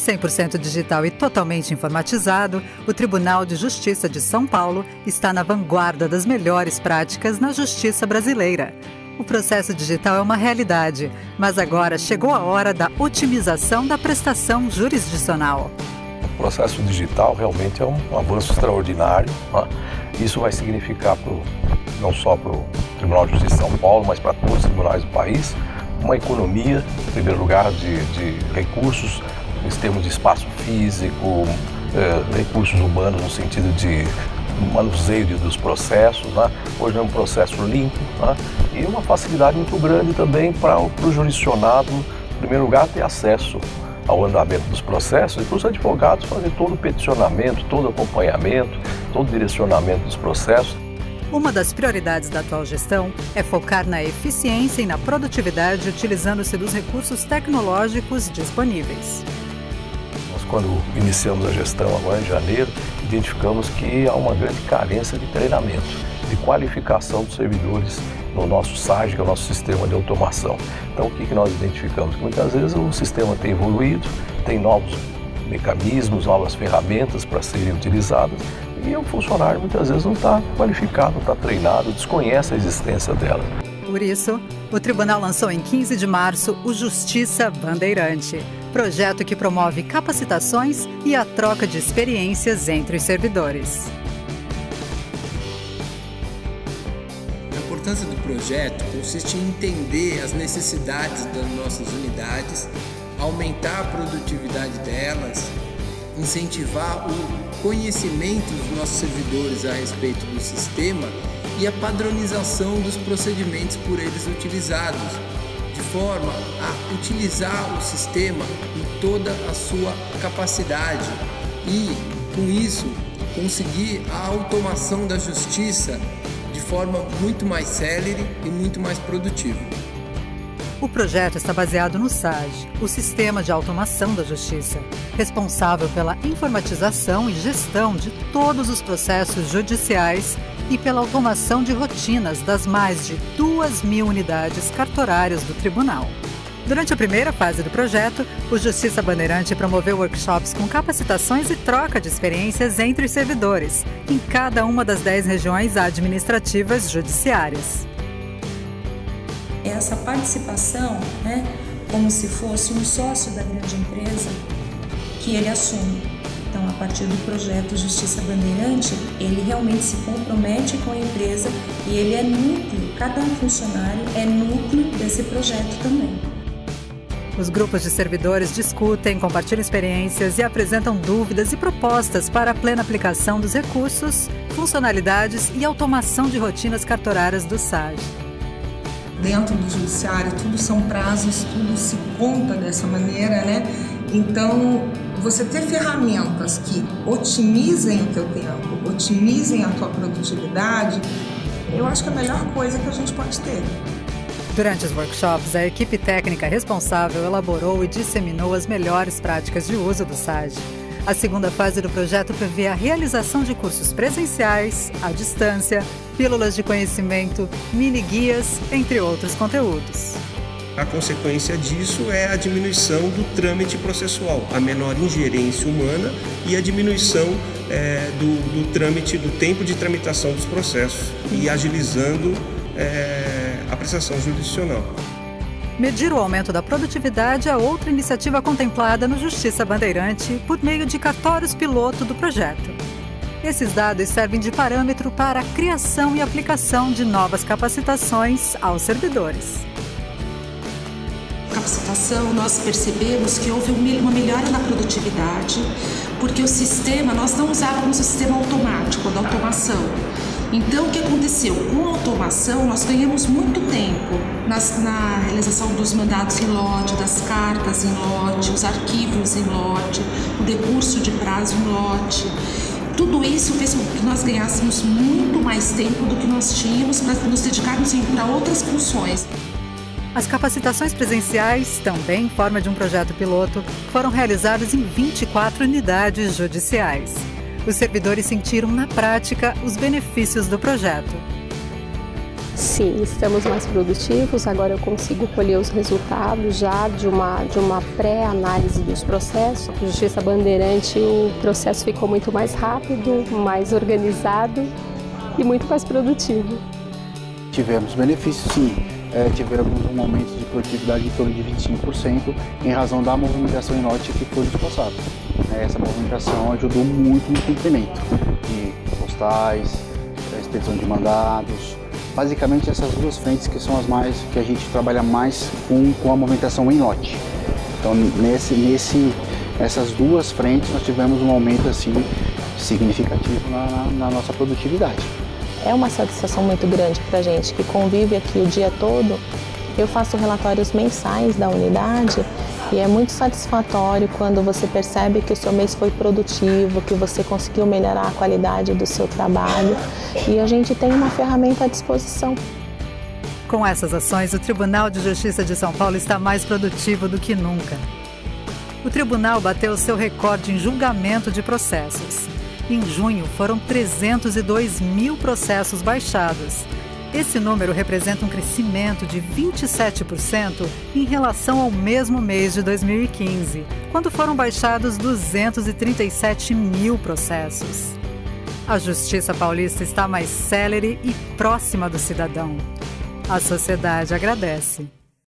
100% digital e totalmente informatizado, o Tribunal de Justiça de São Paulo está na vanguarda das melhores práticas na justiça brasileira. O processo digital é uma realidade, mas agora chegou a hora da otimização da prestação jurisdicional. O processo digital realmente é um avanço extraordinário. Isso vai significar não só para o Tribunal de Justiça de São Paulo, mas para todos os tribunais do país, uma economia, em primeiro lugar, de recursos, em termos de espaço físico, recursos humanos no sentido de manuseio dos processos. Hoje é um processo limpo, e uma facilidade muito grande também para o jurisdicionado, em primeiro lugar, ter acesso ao andamento dos processos e para os advogados fazer todo o peticionamento, todo o acompanhamento, todo o direcionamento dos processos. Uma das prioridades da atual gestão é focar na eficiência e na produtividade utilizando-se dos recursos tecnológicos disponíveis. Nós, quando iniciamos a gestão agora em janeiro, identificamos que há uma grande carência de treinamento, de qualificação dos servidores no nosso SAGE, que é o nosso sistema de automação. Então, o que nós identificamos? Que muitas vezes o sistema tem evoluído, tem novos mecanismos, novas ferramentas para serem utilizadas, e o funcionário muitas vezes não está qualificado, não está treinado, desconhece a existência dela. Por isso, o Tribunal lançou em 15 de março o Justiça Bandeirante, projeto que promove capacitações e a troca de experiências entre os servidores. A importância do projeto consiste em entender as necessidades das nossas unidades, aumentar a produtividade delas, incentivar o conhecimento dos nossos servidores a respeito do sistema e a padronização dos procedimentos por eles utilizados, de forma a utilizar o sistema em toda a sua capacidade e, com isso, conseguir a automação da justiça de forma muito mais célere e muito mais produtiva. O projeto está baseado no SAGE, o Sistema de Automação da Justiça, responsável pela informatização e gestão de todos os processos judiciais e pela automação de rotinas das mais de 2.000 unidades cartorárias do Tribunal. Durante a primeira fase do projeto, o Justiça Bandeirante promoveu workshops com capacitações e troca de experiências entre os servidores, em cada uma das 10 regiões administrativas judiciárias. Essa participação, como se fosse um sócio da grande empresa que ele assume. Então, a partir do projeto Justiça Bandeirante, ele realmente se compromete com a empresa e ele é núcleo, cada funcionário é núcleo desse projeto também. Os grupos de servidores discutem, compartilham experiências e apresentam dúvidas e propostas para a plena aplicação dos recursos, funcionalidades e automação de rotinas cartorárias do SAGE. Dentro do judiciário, tudo são prazos, tudo se conta dessa maneira, Então, você ter ferramentas que otimizem o teu tempo, otimizem a tua produtividade, eu acho que é a melhor coisa que a gente pode ter. Durante os workshops, a equipe técnica responsável elaborou e disseminou as melhores práticas de uso do SAGE. A segunda fase do projeto prevê a realização de cursos presenciais, à distância, pílulas de conhecimento, mini-guias, entre outros conteúdos. A consequência disso é a diminuição do trâmite processual, a menor ingerência humana e a diminuição do trâmite, do tempo de tramitação dos processos e agilizando a prestação jurisdicional. Medir o aumento da produtividade é outra iniciativa contemplada no Justiça Bandeirante por meio de cartórios piloto do projeto. Esses dados servem de parâmetro para a criação e aplicação de novas capacitações aos servidores. Capacitação, nós percebemos que houve uma melhora na produtividade, porque o sistema, nós não usávamos o sistema automático, da automação. Então, o que aconteceu? Com a automação, nós ganhamos muito tempo na realização dos mandados em lote, das cartas em lote, os arquivos em lote, o decurso de prazo em lote. Tudo isso fez com que nós ganhássemos muito mais tempo do que nós tínhamos para nos dedicarmos para outras funções. As capacitações presenciais, também em forma de um projeto piloto, foram realizadas em 24 unidades judiciais. Os servidores sentiram na prática os benefícios do projeto. Sim, estamos mais produtivos. Agora eu consigo colher os resultados já de uma pré-análise dos processos. Na Justiça Bandeirante o processo ficou muito mais rápido, mais organizado e muito mais produtivo. Tivemos benefícios, sim. Tivemos um aumento de produtividade em torno de 25% em razão da movimentação em lote que foi dispossado. Essa movimentação ajudou muito no cumprimento de postais, expedição de mandados. Basicamente essas duas frentes que são as mais que a gente trabalha mais com a movimentação em lote. Então nessas duas frentes nós tivemos um aumento assim significativo na nossa produtividade. É uma satisfação muito grande para a gente que convive aqui o dia todo. Eu faço relatórios mensais da unidade e é muito satisfatório quando você percebe que o seu mês foi produtivo, que você conseguiu melhorar a qualidade do seu trabalho e a gente tem uma ferramenta à disposição. Com essas ações, o Tribunal de Justiça de São Paulo está mais produtivo do que nunca. O tribunal bateu seu recorde em julgamento de processos. Em junho, foram 302 mil processos baixados. Esse número representa um crescimento de 27% em relação ao mesmo mês de 2015, quando foram baixados 237 mil processos. A Justiça Paulista está mais célere e próxima do cidadão. A sociedade agradece.